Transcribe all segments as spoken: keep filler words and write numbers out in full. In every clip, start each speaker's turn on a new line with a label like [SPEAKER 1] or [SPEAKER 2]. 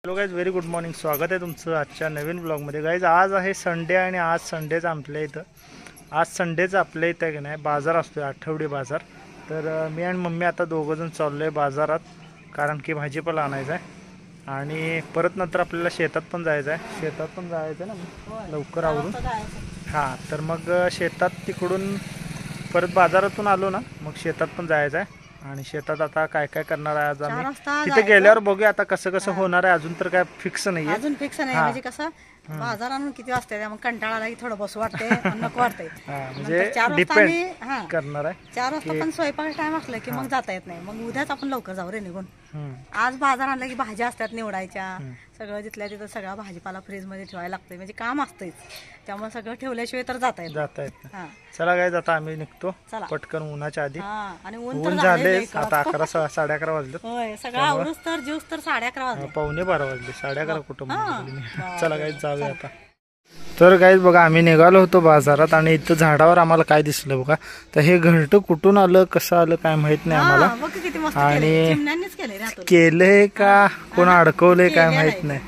[SPEAKER 1] Hello guys, very good morning. स्वागत आहे तुमचं आजच्या नवीन ब्लॉगमध्ये. गाईज आज आहे संडे आणि आज संडेचं आपल्या इथं आज संडेचं आपल्या इथं की नाही बाजार असतो, आठवडी बाजार. तर मी आणि मम्मी आता दोघंजण चाललो आहे बाजारात, कारण की भाजीपाला आणायचा आहे आणि परत नंतर आपल्याला शेतात पण जायचं आहे. शेतात पण जायचं आहे ना लवकर आवरून. हां, तर मग शेतात तिकडून परत बाजारातून आलो ना मग शेतात पण जायचं आहे आणि शेतात आता काय काय करणार आहे आज आम्ही तिथे गेल्यावर बघूया. आता कसं कसं होणार आहे अजून तर काय फिक्स नाही आहे.
[SPEAKER 2] अजून फिक्स नाही म्हणजे कसं बाजार आणून किती वाजता मग कंटाळा आला की थोडं बसू वाटते, नको वाटतंय.
[SPEAKER 1] म्हणजे
[SPEAKER 2] चार वाजता
[SPEAKER 1] डिपेंड करणार आहे.
[SPEAKER 2] चार वाजता पण स्वयंपाक टाइम असलं की मग जाता येत नाही. मग उद्याच आपण लवकर जाऊ रे निघून. आज बाजार आणलं की भाज्या असतात निवडायच्या, सगळं जिथल्या तिथं सगळा भाजीपाला फ्रीज मध्ये ठेवायला लागतंय, म्हणजे काम असतंच. त्यामुळे सगळं ठेवल्याशिवाय तर जाता येत
[SPEAKER 1] जाता येत चला काय आता आम्ही निघतो पटकन उन्हाच्या आधी.
[SPEAKER 2] आणि
[SPEAKER 1] ऊन झाले आता अकरा साडे अकरा वाजले.
[SPEAKER 2] होय, सगळं आवरूच तर जीवस तर साडे अकरा वाजले,
[SPEAKER 1] पावणे बारा वाजले. साडे अकरा कुठं चला काय जाऊया आता. तर गाईज बघा आम्ही निघालो होतो बाजारात आणि इथं झाडावर आम्हाला काय दिसलं बघा. तर हे घरटं कुठून आलं कसं आलं काय माहित नाही आम्हाला, आणि केलंय का कोण अडकवलंय काय माहित नाही.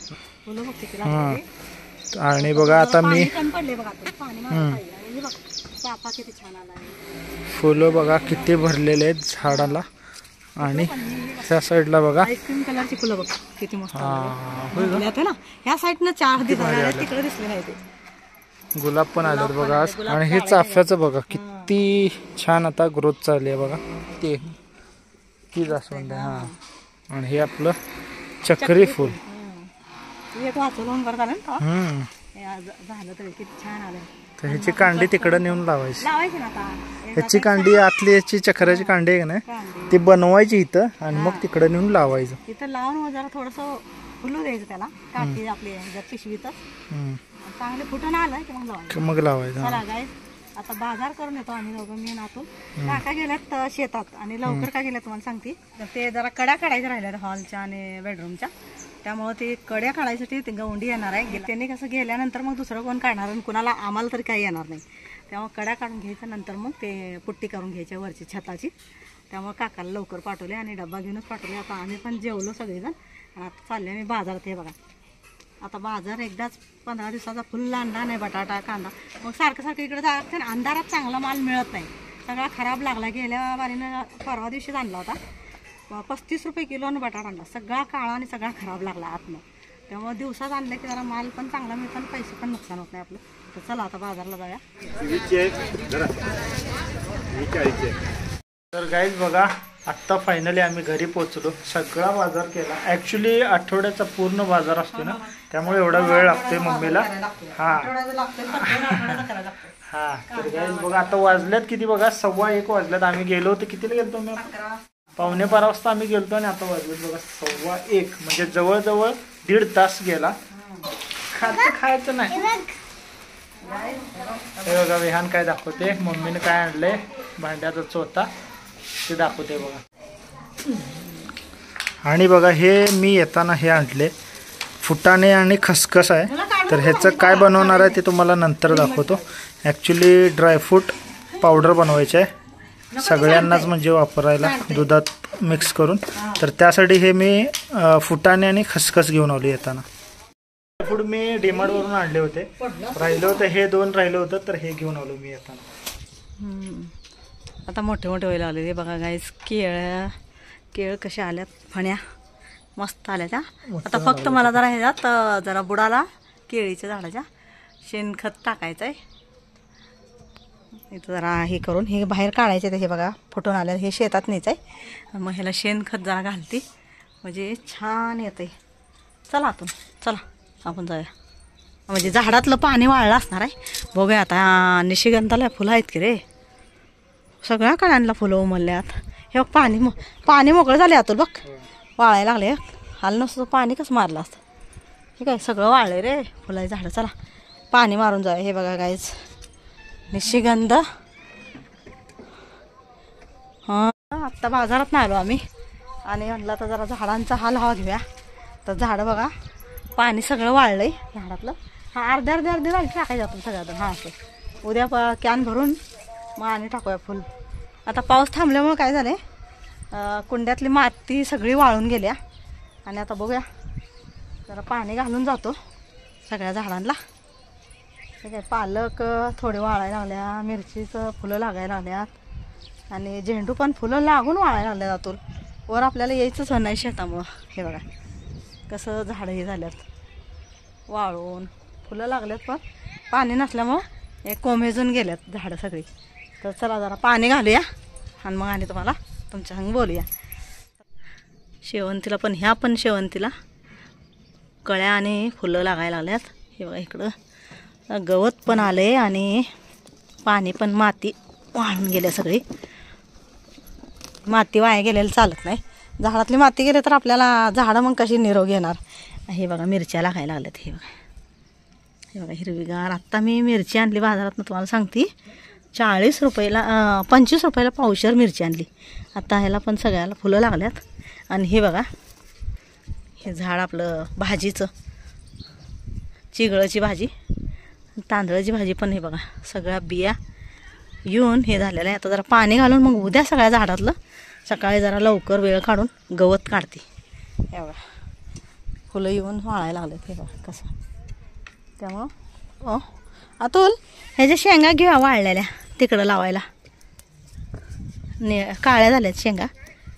[SPEAKER 1] आणि बघा आता मी फुलं बघा किती भरलेले आहेत झाडाला. आणि त्या साईडला बघा
[SPEAKER 2] आईस्क्रीम कलरची फुलं बघा किती मस्त ना. ह्या साईडनं चार तिकडे दिसले नाही ते
[SPEAKER 1] गुलाब पण आलेत बघा. आणि हे चाफ्याचं बघा किती छान आता ग्रोथ चालली आहे बघा. ते की जास्वंद. हा, आणि हे आपलं चक्री फुल
[SPEAKER 2] झालं तर किती छान आलं.
[SPEAKER 1] तर ह्याची कांडी तिकडं नेऊन लावायची. ह्याची कांडी आतली याची चक्राची कांडी आहे ना ती बनवायची इथं आणि मग तिकडं नेऊन लावायचं.
[SPEAKER 2] इथं लावून जरा थोडस फुलू द्यायचं त्याला, काठी आपली पिशवीत चांगले फुटून आलं की मग लावायचं
[SPEAKER 1] मग लावायचं.
[SPEAKER 2] चला गाईस आता बाजार करून येतो आम्ही दोघं, मी नातून. काका गेल्यात शेतात आणि लवकर का गेल्या तुम्हाला सांगते. ते जरा कड्या काढायच्या राहिल्या हॉलच्या आणि बेडरूमच्या, त्यामुळे ते कड्या काढायसाठी ते गवंडी येणार आहे. त्यांनी कसं गेल्यानंतर मग दुसरं कोण काढणार आणि कुणाला आम्हाला तरी काही येणार नाही. त्यामुळे कड्या काढून घ्यायच्या नंतर मग ते पुट्टी करून घ्यायच्या वरची छताची. त्यामुळे काकाला लवकर पाठवले आणि डब्बा घेऊनच पाठवले. आता आम्ही पण जेवलो सगळेजण आणि आता चालले आम्ही बाजारात. हे बघा आता बाजार एकदाच पंधरा दिवसाचा फुल आणला नाही, बटाटा कांदा. मग सारखं सारखं इकडे जायचं, अंधारात चांगला माल मिळत नाही, सगळा खराब लागला. गेल्या बारीनं परवा दिवशीच आणला होता, पस्तीस रुपये किलोनं बटाटा आणला, सगळा काळा आणि सगळा खराब लागला आतनं. त्यामुळे दिवसात आणलं की जरा माल पण चांगला मिळतो आणि पैसे पण नुकसान होत नाही आपलं. तर चला आता बाजारला जाऊया.
[SPEAKER 1] तर गाईज बघा आत्ता फायनली आम्ही घरी पोहोचलो. सगळा बाजार केला. ॲक्च्युली आठवड्याचा पूर्ण बाजार असतो ना, त्यामुळे एवढा वेळ लागतोय मम्मीला. हा हा तर गाईज बघा आता वाजल्यात किती बघा, सव्वा एक वाजल्यात. आम्ही गेलो होतो कितीला गेलतो मी, पावणे बारा वाजता आम्ही गेलतो आणि आता वाजलेत बघा सव्वा एक, म्हणजे जवळजवळ दीड तास गेला. खायचं खायचं नाही. हे बघा विहान काय दाखवते, मम्मीने काय आणलंय भांड्याचा चोथा ते दाखवते बघा. आणि बघा हे मी येताना हे आणले फुटाणे आणि खसखस आहे. तर ह्याचं काय बनवणार आहे ते तुम्हाला नंतर दाखवतो. ॲक्च्युली ड्रायफ्रूट पावडर बनवायचे आहे सगळ्यांनाच, म्हणजे वापरायला दुधात मिक्स करून. तर त्यासाठी हे मी फुटाणे आणि खसखस घेऊन आलो येताना. ड्रायफ्रूट मी डीमार्टवरून आणले होते, राहिलं होतं हे दोन राहिलं होतं, तर हे घेऊन आलो मी येताना.
[SPEAKER 2] आता मोठे मोठे व्हायला आले. बघा गाईस केळ केळ कशा आल्यात, फण्या मस्त आल्या त्या. आता फक्त मला जरा ह्याच्यात जरा बुडाला केळीच्या झाडाच्या शेणखत टाकायचं आहे. इथं जरा हे करून हे बाहेर काढायचे. हे बघा फुटून आल्या, हे शेतात न्यायचं आहे. मग ह्याला शेणखत जरा घालते म्हणजे छान येते. चला आतून चला आपण जाऊया. म्हणजे झाडातलं पाणी वाळलं असणार आहे. बघूया आता निशिगंधाला फुलं आहेत की रे, सगळ्या कळ्यांना फुलं उमलल्यात. हे बघ पाणी मो पाणी मोकळं झाले अतुल, बघ वाळायला लागले. आलं नसतं पाणी कसं मारलं असतं. हे काय सगळं वाळले रे फुलाची झाडं. चला पाणी मारून जाऊया. हे बघा गाईज निशिगंध. हां आत्ता बाजारात नाही आलो आम्ही आणि म्हणलं तर जरा झाडांचा हाल हवा घेऊया. तर झाडं बघा पाणी सगळं वाळलंय झाडातलं. हा अर्ध्या अर्ध्या अर्धी राहिली टाकायचं आपण सगळ्यात. हां असं उद्या प कॅन भरून मग आणि टाकूया फुल. आता पाऊस थांबल्यामुळे काय झालं, कुंड्यातली माती सगळी वाळून गेल्या आणि आता बघूया जरा पाणी घालून जातो सगळ्या झाडांना. काय पालक थोडे वाळायला लागल्या, मिरचीचं फुलं लागायला लागल्यात आणि झेंडू पण फुलं लागून वाळायला लागल्यात. अतुल वर आपल्याला यायचंच नाही शेतामुळं. हे बघा कसं झाडं हे झाल्यात वाळून, फुलं लागल्यात पण पाणी नसल्यामुळं एक कोमेजून गेल्यात झाडं सगळी. तर चला जरा पाणी घालूया आणि मग आणि तुम्हाला तुमच्या संग बोलूया. शेवंतीला पण ह्या पण शेवंतीला कळ्या आणि फुलं लागायला लागल्यात. हे बघा इकडं गवत पण आले आणि पाणी पण, माती वाळून गेल्या सगळी. माती वाया गेलेलं चालत नाही. झाडातली माती गेली तर आपल्याला झाडं मग कशी निरोगी येणार. हे बघा मिरच्या लागायला लागल्यात. हे बघा हे बघा हिरवीगार. आत्ता मी मिरची आणली बाजारात, तुम्हाला सांगते चाळीस रुपयाला पंचवीस रुपयाला पावशेर मिरची आणली. आता ह्याला पण सगळ्याला फुलं लागल्यात. आणि हे बघा हे झाड आपलं भाजीचं, चिगळाची भाजी, तांदळाची भाजी पण. हे बघा सगळ्या बिया येऊन हे झालेलं आहे. आता जरा पाणी घालून मग उद्या सगळ्या झाडातलं सकाळी जरा लवकर वेळ काढून गवत काढते. हे बघा फुलं येऊन वाळायला लागलेत. हे बघा कसं. त्यामुळं ओ अतुल ह्याच्या शेंगा घेऊया वाळलेल्या तिकडं लावायला. ने काळ्या झाल्यात शेंगा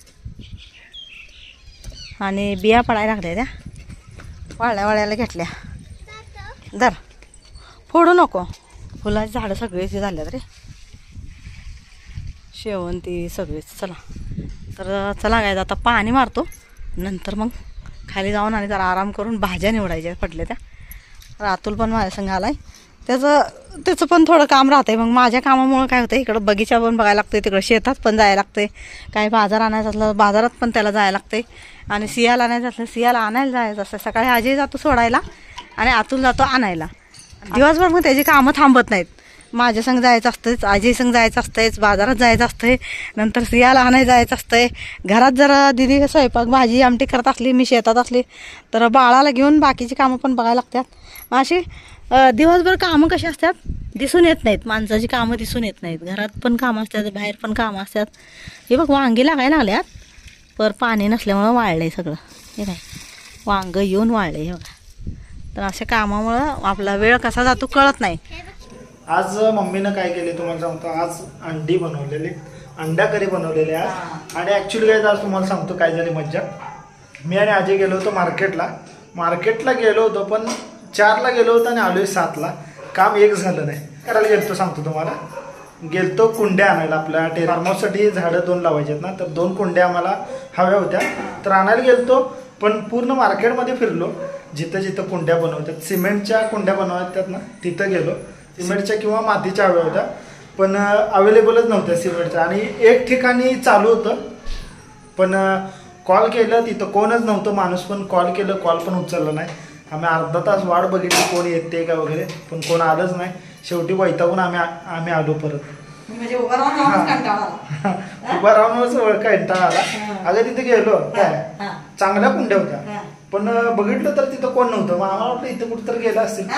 [SPEAKER 2] आणि बिया पडायला लागल्या. त्या वाळल्या वाळ्याला घेतल्या. दर फोडू नको. फुलाची झाडं सगळीच झाल्यात रे, शेवंती सगळीच. चला तर चला काय आता पाणी मारतो, नंतर मग खाली जाऊन आणि जरा आराम करून भाज्या निवडायच्या पडल्या त्या. रातुल पण माझ्या संग आलाय. त्याचं त्याचं पण थोडं काम राहतंय. मग माझ्या कामामुळं काय होतं, इकडं बगीचा पण बघायला लागतं, तिकडं शेतात पण जायला लागते. काही बाजार आणायचं असलं बाजारात पण त्याला जायला लागते. आणि सियाला आणायचं असलं सियाला आणायला जायचं असतं. सकाळी अजय जातो सोडायला आणि अतुल जातो आणायला. दिवसभर मग त्याची कामं थांबत नाहीत. माझ्या संग जायचं असतंच, अजय संग जायचं असतंच, बाजारात जायचं असतंय, नंतर सियाला आणायला जायचं असतंय. घरात जर दिदी स्वयंपाक भाजी आमटी करत असली, मी शेतात असली तर बाळाला घेऊन बाकीची कामं पण बघायला लागतात. मग अशी दिवसभर कामं कशी असतात दिसून येत नाहीत. माणसाची कामं दिसून येत नाहीत. घरात पण कामं असतात, बाहेर पण कामं असतात. हे बघ वांगी लागायला लागल्यात, पर पाणी नसल्यामुळं वाळलंय सगळं. हे काय वांग येऊन वाळले. हे बघा. तर अशा कामामुळं आपला वेळ कसा जातो कळत नाही.
[SPEAKER 1] आज मम्मीनं काय केले तुम्हाला सांगतो. आज अंडी बनवलेली, अंडा करी बनवलेली आज. आणि ॲक्च्युली काय आज तुम्हाला सांगतो काय झाली मज्जा. मी आणि अजय गेलो होतो मार्केटला. मार्केटला गेलो होतो पण चारला गेलो होतो आणि आलोय सातला. काम एक झालं नाही. करायला गेलतो सांगतो तुम्हाला. गेलतो कुंड्या आणायला. आपल्या टे फार्म हाऊससाठी झाडं दोन लावायचे आहेत ना, तर दोन कुंड्या आम्हाला हव्या होत्या. तर आणायला गेलतो पण पूर्ण मार्केटमध्ये फिरलो. जिथं जिथं कुंड्या बनवतात, सिमेंटच्या कुंड्या बनवतात ना, तिथं गेलो. सिमेंटच्या किंवा मातीच्या हव्या होत्या पण अवेलेबलच नव्हत्या सिमेंटच्या. आणि एक ठिकाणी चालू होतं पण कॉल केलं तिथं कोणच नव्हतं. माणूस पण कॉल केलं, कॉल पण उचलला नाही. आम्ही अर्धा तास वाट बघितली कोण येते का वगैरे, पण कोण आलंच नाही. शेवटी वैतागून आम्ही आम्ही आलो परत.
[SPEAKER 2] म्हणजे उभा राहून कंटाळा
[SPEAKER 1] उभा राहूनच कंटाळा आला. अगं तिथे गेलो काय चांगल्या कुंड्या होत्या पण बघितलं तर तिथं कोण नव्हतं. मग आम्हाला वाटलं इथं कुठं तर गेलं असेल.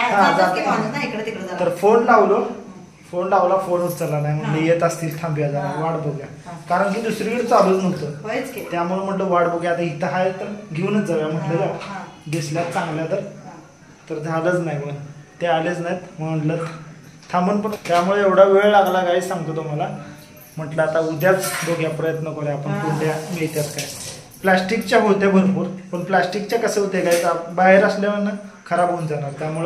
[SPEAKER 1] तर फोन लावलो, फोन लावला, फोन उचलला नाही. म्हणलं येत असतील, थांबूया जरा वाट बघूया. कारण की दुसरीकडे चालूच नव्हतं. त्यामुळे म्हटलं वाट बघूया. आता इथं आहे तर घेऊनच जाऊया म्हटलं. दिसल्यात चांगल्या तर तर झालंच नाही. मग ते आलेच नाहीत. मग म्हटलं थांबून पण त्यामुळे एवढा वेळ लागला काय सांगतो तुम्हाला. म्हटलं आता उद्याच बघूया, प्रयत्न करूया आपण कुंड्या मिळतात काय. प्लास्टिकच्या होत्या भरपूर पण प्लास्टिकच्या कसं होते काय बाहेर असल्यावर ना खराब होऊन जाणार. त्यामुळे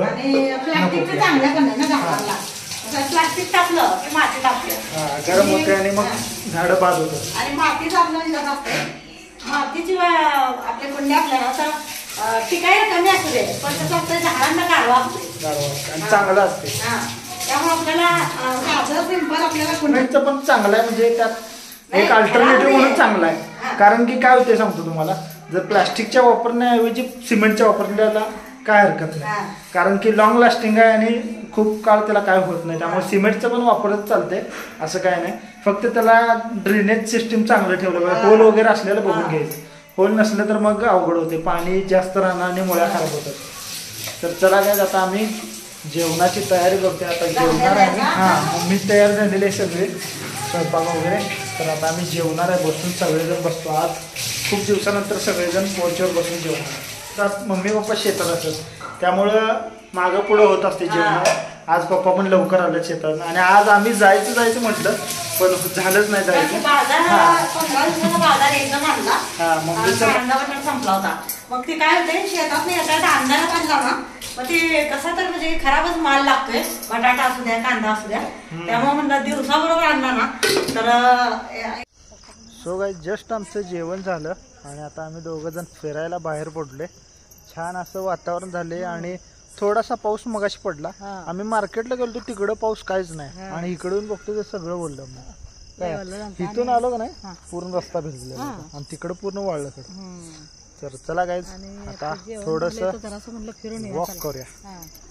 [SPEAKER 1] गरम होते आणि मग झाडं बाद होतं.
[SPEAKER 2] आणि माती मातीची आपल्या कुंड्या आपल्याला टिकायला कमी असू दे पण कसं असतं झाडांना गाडवा असते
[SPEAKER 1] आणि चांगलं असते.
[SPEAKER 2] त्यामुळे आपल्याला सिंपल आपल्याला
[SPEAKER 1] कुंड्याचं पण चांगलं आहे. म्हणजे त्यात एक अल्टरनेटिव्ह म्हणून चांगला आहे. कारण की काय होते सांगतो तुम्हाला, जर प्लास्टिकच्या वापरण्याऐवजी सिमेंटच्या वापरण्याला काय हरकत नाही. कारण की लॉंग लास्टिंग आहे आणि खूप काळ त्याला काय होत नाही. त्यामुळे सिमेंटचं पण वापरत चालते असं काय नाही. फक्त त्याला ड्रेनेज सिस्टीम चांगलं ठेवलं पाहिजे. होल वगैरे असलेलं बघून घ्यायचं. होल नसलं तर मग अवघड होते. पाणी जास्त राहणं आणि मुळ्या खराब होतात. तर चला काय आता आम्ही जेवणाची तयारी करते. आता जेवणार आहे. हां मम्मी तयार झालेली आहे सगळे स्वयंपाक वगैरे. तर आता आम्ही जेवणार आहे बसून. सगळेजण बसतो. आज खूप दिवसानंतर सगळेजण पोर्चवर बसून जेवणार. तर मम्मी पप्पा शेतात असत त्यामुळं मागं पुढं होत असते जेवण. आज पप्पा पण लवकर आले शेतात आणि आज आम्ही जायचं जायचं म्हटलं पण झालंच नाही जायचं. हा मम्मीचा
[SPEAKER 2] संपला होता. मग ते काय होते शेतात नाही येतात अंधारात आणला ना मग ते कसा तर म्हणजे खराबच माल लागतोय बटाटा असू द्या कांदा असू द्या त्यामुळे म्हणलं दिवसाबरोबर आणला ना तर.
[SPEAKER 1] सो गाईज जस्ट आमचं जेवण झालं आणि आता आम्ही दोघं जण फिरायला बाहेर पडलोय. छान असं वातावरण झाले आणि थोडासा पाऊस मगाशी पडला. आम्ही मार्केटला गेलो तिकडं पाऊस काहीच नाही आणि इकडून बघतो ते सगळं बोललं मग इथून आलो का नाही पूर्ण रस्ता भिजलेला आणि तिकडं पूर्ण वाळलं खरं. तर चला गाईज आता थोडस वॉक करूया.